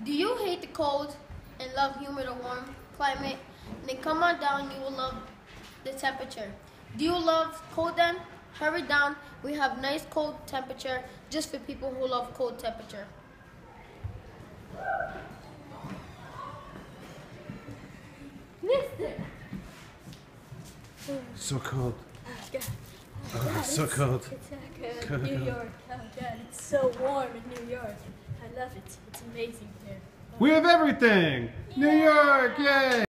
Do you hate the cold and love humid or warm climate? Then come on down, you will love the temperature. Do you love cold then? Hurry down, we have nice cold temperature just for people who love cold temperature. Mister! So cold. Oh, God. Oh, it's so cold. It's like New York. Oh God, it's so warm in New York. I love it. It's amazing here. We have everything! New York, yay!